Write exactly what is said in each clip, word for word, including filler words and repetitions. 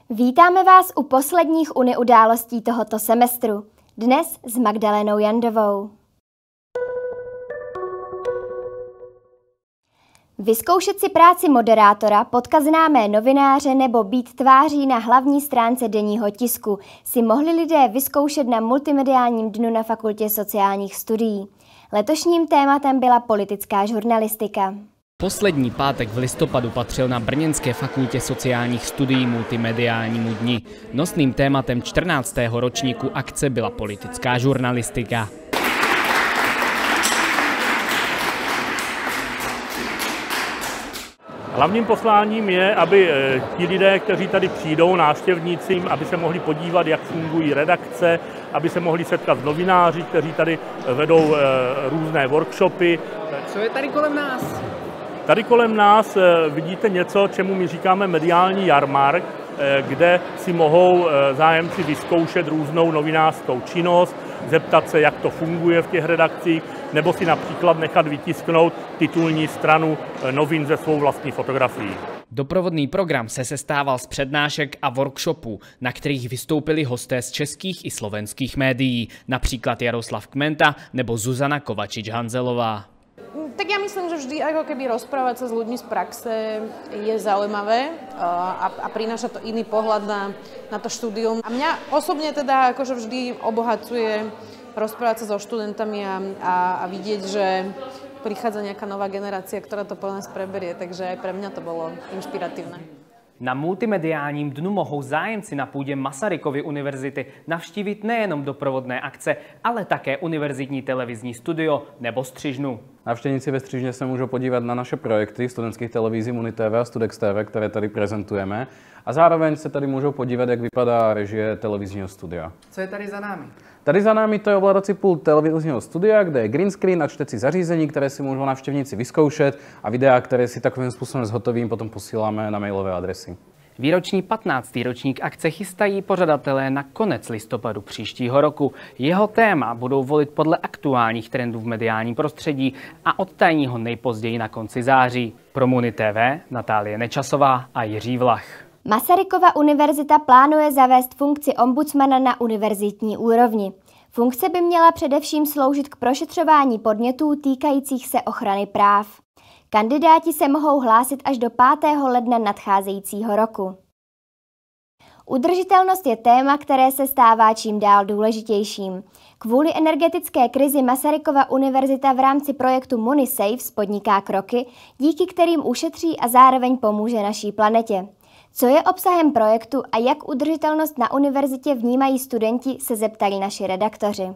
Vítáme vás u posledních Uni událostí tohoto semestru. Dnes s Magdalenou Jandovou. Vyzkoušet si práci moderátora, potkat známé novináře nebo být tváří na hlavní stránce denního tisku si mohli lidé vyzkoušet na multimediálním dnu na Fakultě sociálních studií. Letošním tématem byla politická žurnalistika. Poslední pátek v listopadu patřil na Brněnské fakultě sociálních studií multimediálnímu dni. Nosným tématem čtrnáctého ročníku akce byla politická žurnalistika. Hlavním posláním je, aby ti lidé, kteří tady přijdou, návštěvníci, aby se mohli podívat, jak fungují redakce, aby se mohli setkat s novináři, kteří tady vedou různé workshopy. Co je tady kolem nás? Tady kolem nás vidíte něco, čemu my říkáme mediální jarmark, kde si mohou zájemci vyzkoušet různou novinářskou činnost, zeptat se, jak to funguje v těch redakcích, nebo si například nechat vytisknout titulní stranu novin ze svou vlastní fotografií. Doprovodný program se sestával z přednášek a workshopů, na kterých vystoupili hosté z českých i slovenských médií, například Jaroslav Kmenta nebo Zuzana Kovačič-Hanzelová. Tak ja myslím, že vždy ako keby rozprávať sa s ľuďmi z praxe je zaujímavé a, a prináša to iný pohľad na, na to štúdium. A mňa osobne teda akože vždy obohacuje rozprávať sa so študentami a, a, a vidieť, že prichádza nejaká nová generácia, ktorá to po nás preberie, takže aj pre mňa to bolo inšpiratívne. Na multimediálním dnu mohou zájemci na půdě Masarykovy univerzity navštívit nejenom doprovodné akce, ale také univerzitní televizní studio nebo střižnu. Návštěvníci ve střižně se můžou podívat na naše projekty studentských televizí MuniTV a Studex T V, které tady prezentujeme. A zároveň se tady můžou podívat, jak vypadá režie televizního studia. Co je tady za námi? Tady za námi to je ovládací pult televizního studia, kde je green screen a čtecí zařízení, které si můžou návštěvníci vyzkoušet a videa, které si takovým způsobem zhotovím, potom posíláme na mailové adresy. Výroční patnáctý ročník akce chystají pořadatelé na konec listopadu příštího roku. Jeho téma budou volit podle aktuálních trendů v mediálním prostředí a odtajní ho nejpozději na konci září. Pro MuniTV Natálie Nečasová a Jiří Vlach. Masarykova univerzita plánuje zavést funkci ombudsmana na univerzitní úrovni. Funkce by měla především sloužit k prošetřování podnětů týkajících se ochrany práv. Kandidáti se mohou hlásit až do pátého ledna nadcházejícího roku. Udržitelnost je téma, které se stává čím dál důležitějším. Kvůli energetické krizi Masarykova univerzita v rámci projektu MuniSaves podniká kroky, díky kterým ušetří a zároveň pomůže naší planetě. Co je obsahem projektu a jak udržitelnost na univerzitě vnímají studenti, se zeptali naši redaktoři.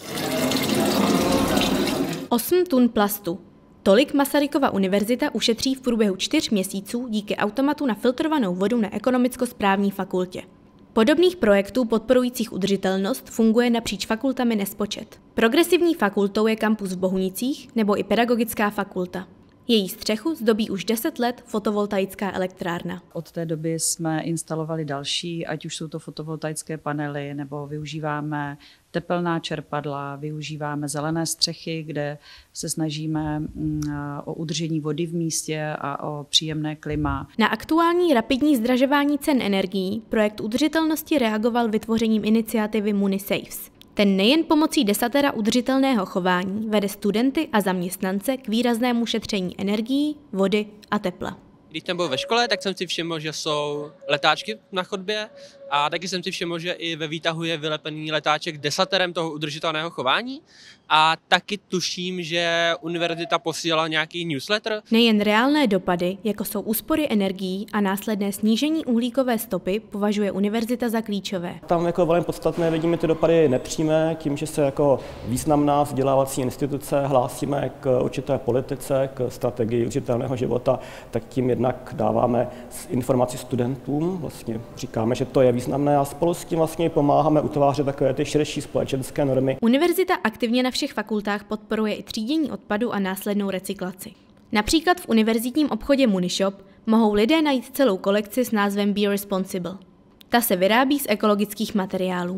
osm tun plastu. Tolik Masarykova univerzita ušetří v průběhu čtyř měsíců díky automatu na filtrovanou vodu na ekonomicko-správní fakultě. Podobných projektů podporujících udržitelnost funguje napříč fakultami nespočet. Progresivní fakultou je kampus v Bohunicích nebo i pedagogická fakulta. Její střechu zdobí už deset let fotovoltaická elektrárna. Od té doby jsme instalovali další, ať už jsou to fotovoltaické panely, nebo využíváme tepelná čerpadla, využíváme zelené střechy, kde se snažíme o udržení vody v místě a o příjemné klima. Na aktuální rapidní zdražování cen energií projekt udržitelnosti reagoval vytvořením iniciativy MuniSaves. Ten nejen pomocí desatera udržitelného chování vede studenty a zaměstnance k výraznému šetření energií, vody a tepla. Když jsem byl ve škole, tak jsem si všiml, že jsou letáčky na chodbě a taky jsem si všiml, že i ve výtahu je vylepený letáček desaterem toho udržitelného chování a taky tuším, že univerzita posílala nějaký newsletter. Nejen reálné dopady, jako jsou úspory energií a následné snížení uhlíkové stopy, považuje univerzita za klíčové. Tam jako velmi podstatné vidíme ty dopady nepřímé, tím, že se jako významná vzdělávací instituce hlásíme k určité politice, k strategii udržitelného života, tak tím jednak dáváme informaci studentům, vlastně říkáme, že to je významné a spolu s tím vlastně pomáháme utvářet takové ty širší společenské normy. Univerzita aktivně na všech fakultách podporuje i třídění odpadu a následnou recyklaci. Například v univerzitním obchodě MuniShop mohou lidé najít celou kolekci s názvem Be Responsible. Ta se vyrábí z ekologických materiálů.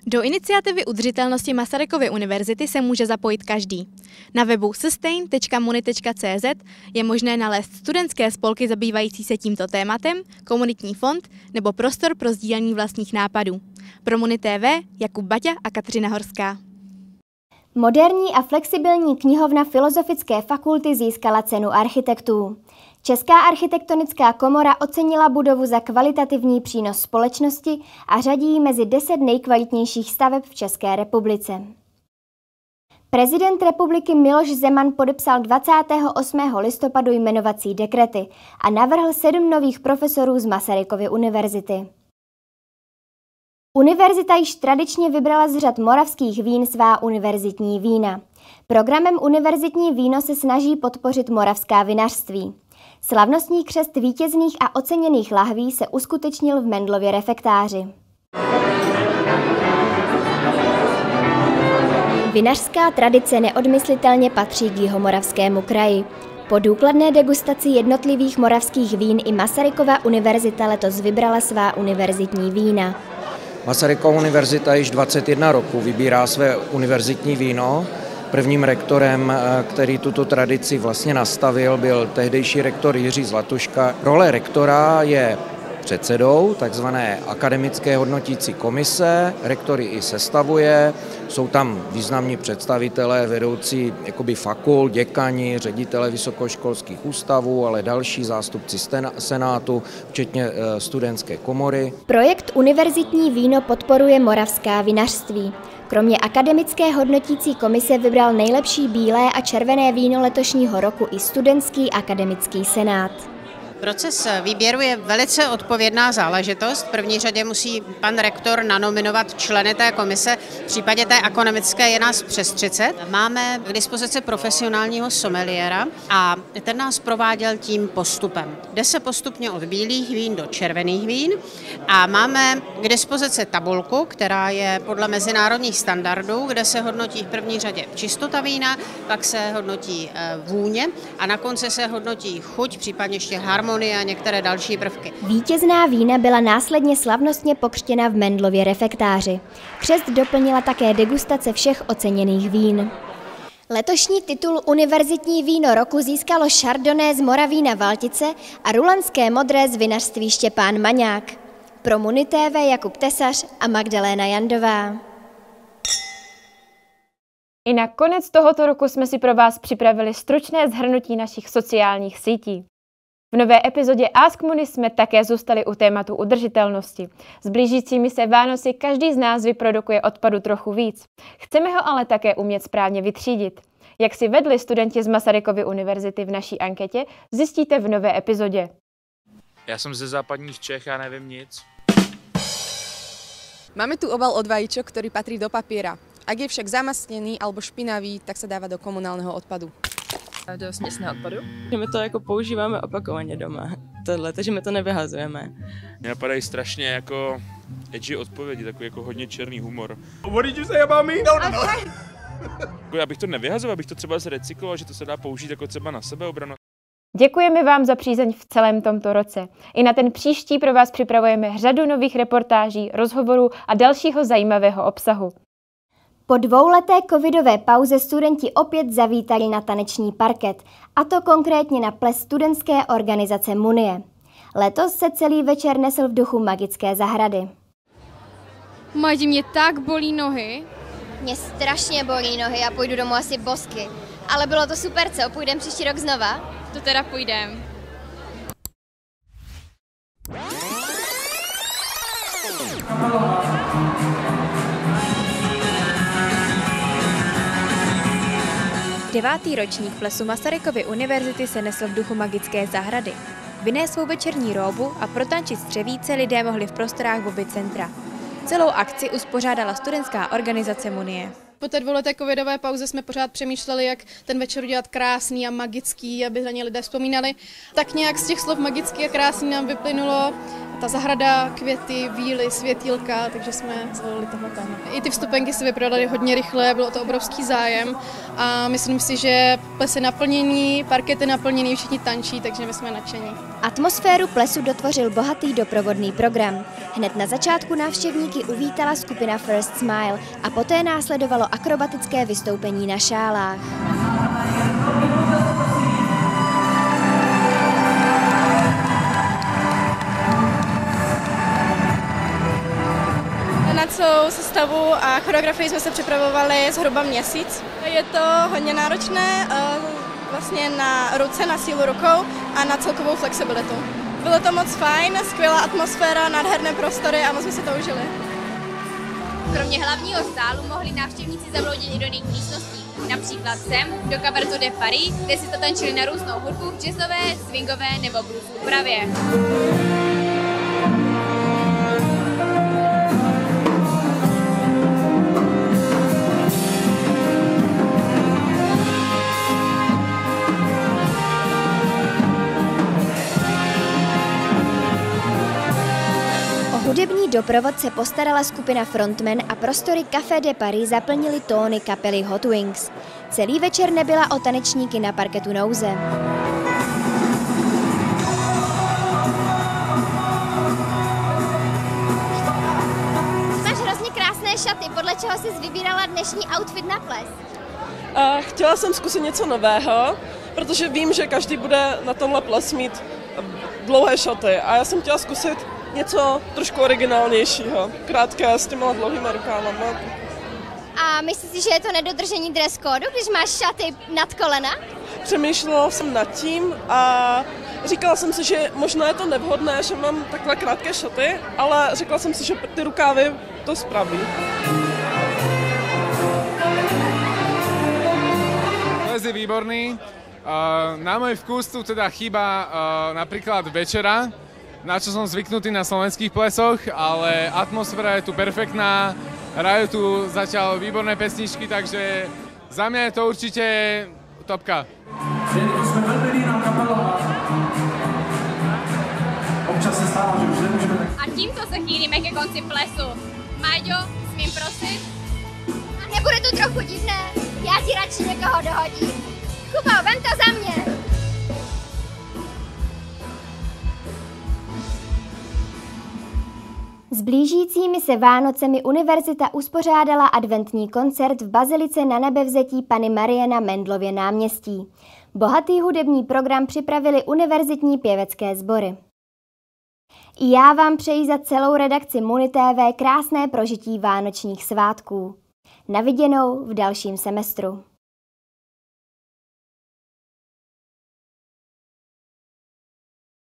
Do iniciativy udržitelnosti Masarykovy univerzity se může zapojit každý. Na webu sustain tečka muni tečka cz je možné nalézt studentské spolky zabývající se tímto tématem, komunitní fond nebo prostor pro sdílení vlastních nápadů. Pro Muni T V Jakub Baťa a Kateřina Horská. Moderní a flexibilní knihovna Filozofické fakulty získala cenu architektů. Česká architektonická komora ocenila budovu za kvalitativní přínos společnosti a řadí ji mezi deset nejkvalitnějších staveb v České republice. Prezident republiky Miloš Zeman podepsal dvacátého osmého listopadu jmenovací dekrety a navrhl sedm nových profesorů z Masarykovy univerzity. Univerzita již tradičně vybrala z řad moravských vín svá univerzitní vína. Programem Univerzitní víno se snaží podpořit moravská vinařství. Slavnostní křest vítězných a oceněných lahví se uskutečnil v Mendlově refektáři. Vinařská tradice neodmyslitelně patří k jihomoravskému kraji. Po důkladné degustaci jednotlivých moravských vín i Masarykova univerzita letos vybrala svá univerzitní vína. Masarykova univerzita již dvacet jedna roků vybírá své univerzitní víno. Prvním rektorem, který tuto tradici vlastně nastavil, byl tehdejší rektor Jiří Zlatuška. Role rektora je předsedou takzvané akademické hodnotící komise, rektor ji i sestavuje, jsou tam významní představitelé, vedoucí jakoby fakult, děkani, ředitele vysokoškolských ústavů, ale další zástupci senátu, včetně studentské komory. Projekt Univerzitní víno podporuje moravská vinařství. Kromě akademické hodnotící komise vybral nejlepší bílé a červené víno letošního roku i studentský akademický senát. Proces výběru je velice odpovědná záležitost. V první řadě musí pan rektor nanominovat členy té komise. V případě té akademické je nás přes třicet. Máme k dispozici profesionálního someliéra a ten nás prováděl tím postupem. Jde se postupně od bílých vín do červených vín a máme k dispozici tabulku, která je podle mezinárodních standardů, kde se hodnotí v první řadě čistota vína, pak se hodnotí vůně a na konci se hodnotí chuť, případně ještě harmonie a některé další prvky. Vítězná vína byla následně slavnostně pokřtěna v Mendlově refektáři. Křest doplnila také degustace všech oceněných vín. Letošní titul Univerzitní víno roku získalo Chardonnay z Moravína Valtice a rulanské modré z vinařství Štěpán Maňák. Pro Muni T V Jakub Tesař a Magdaléna Jandová. I na konec tohoto roku jsme si pro vás připravili stručné shrnutí našich sociálních sítí. V nové epizodě Ask Muni jsme také zůstali u tématu udržitelnosti. S blížícími se Vánoci každý z nás vyprodukuje odpadu trochu víc. Chceme ho ale také umět správně vytřídit. Jak si vedli studenti z Masarykovy univerzity v naší anketě, zjistíte v nové epizodě. Já jsem ze západních Čech, já nevím nic. Máme tu obal od vajíčok, ktorý patrí do papiera. Ak je však zamastnený alebo špinavý, tak se dává do komunálního odpadu. Do směsného odpadu. Že my to jako používáme opakovaně doma, tohle, takže my to nevyhazujeme. Mě napadají strašně jako edgy odpovědi, takový jako hodně černý humor. What did you say about me? No, no, no. Já bych to nevyhazoval, abych to třeba zrecykloval, že to se dá použít jako třeba na sebeobranu. Děkujeme vám za přízeň v celém tomto roce. I na ten příští pro vás připravujeme řadu nových reportáží, rozhovorů a dalšího zajímavého obsahu. Po dvouleté covidové pauze studenti opět zavítali na taneční parket, a to konkrétně na ples studentské organizace Munie. Letos se celý večer nesl v duchu magické zahrady. Mají, mě tak bolí nohy. Mě strašně bolí nohy a půjdu domů asi bosky. Ale bylo to super, co? Půjdem příští rok znova? To teda půjdem. Devátý ročník plesu Masarykovy univerzity se nesl v duchu magické zahrady. Vynést svou večerní róbu a protančit střevíce lidé mohli v prostorách Bobby centra. Celou akci uspořádala studentská organizace Munie. Po té dvouleté covidové pauze jsme pořád přemýšleli, jak ten večer udělat krásný a magický, aby za ně lidé vzpomínali. Tak nějak z těch slov magický a krásný nám vyplynulo ta zahrada, květy, víly, světýlka, takže jsme zvolili tohle téma. I ty vstupenky se vyprodaly hodně rychle, bylo to obrovský zájem a myslím si, že ples je naplněný, parket je naplněný, všichni tančí, takže my jsme nadšení. Atmosféru plesu dotvořil bohatý doprovodný program. Hned na začátku návštěvníky uvítala skupina First Smile a poté následovalo akrobatické vystoupení na šálách. Na celou sestavu a choreografii jsme se připravovali zhruba měsíc. Je to hodně náročné vlastně na ruce, na sílu rukou a na celkovou flexibilitu. Bylo to moc fajn, skvělá atmosféra, nádherné prostory a moc jsme si to užili. Kromě hlavního sálu mohli návštěvníci zabloudit i do jiných místností. Například sem, do Cabaretu de Paris, kde si to tančili na různou hudbu v jazzové, swingové nebo blues úpravě. Hudební doprovod se postarala skupina Frontman a prostory Café de Paris zaplnili tóny kapely Hot Wings. Celý večer nebyla o tanečníky na parketu nouze. Máš hrozně krásné šaty, podle čeho jsi vybírala dnešní outfit na ples? Uh, chtěla jsem zkusit něco nového, protože vím, že každý bude na tomhle ples mít dlouhé šaty a já jsem chtěla zkusit něco trošku originálnějšího, krátké s těma dlouhými rukávama. A myslíš si, že je to nedodržení dress code, když máš šaty nad kolena? Přemýšlela jsem nad tím a říkala jsem si, že možná je to nevhodné, že mám takhle krátké šaty, ale řekla jsem si, že ty rukávy to spraví. Ples je výborný. Na môj vkus tu teda chýba napríklad večera, na čo som zvyknutý na slovenských plesoch, ale atmosféra je tu perfektná, hrajú tu zatiaľ výborné pesničky, takže za mňa je to určite topka. Jsme velmi líná kapela. Občas se stává, že už nemůžeme... A tímto se chýlíme ke konci plesu. Majďo, smím prosit? A nebude to trochu divné? Já ti radši někoho dohodím. Kubo, vem to za mě. S blížícími se Vánocemi univerzita uspořádala adventní koncert v bazilice Na Nebevzetí Panny Marie na Mendlově náměstí. Bohatý hudební program připravili univerzitní pěvecké sbory. I já vám přeji za celou redakci Muni T V krásné prožití vánočních svátků. Na viděnou v dalším semestru.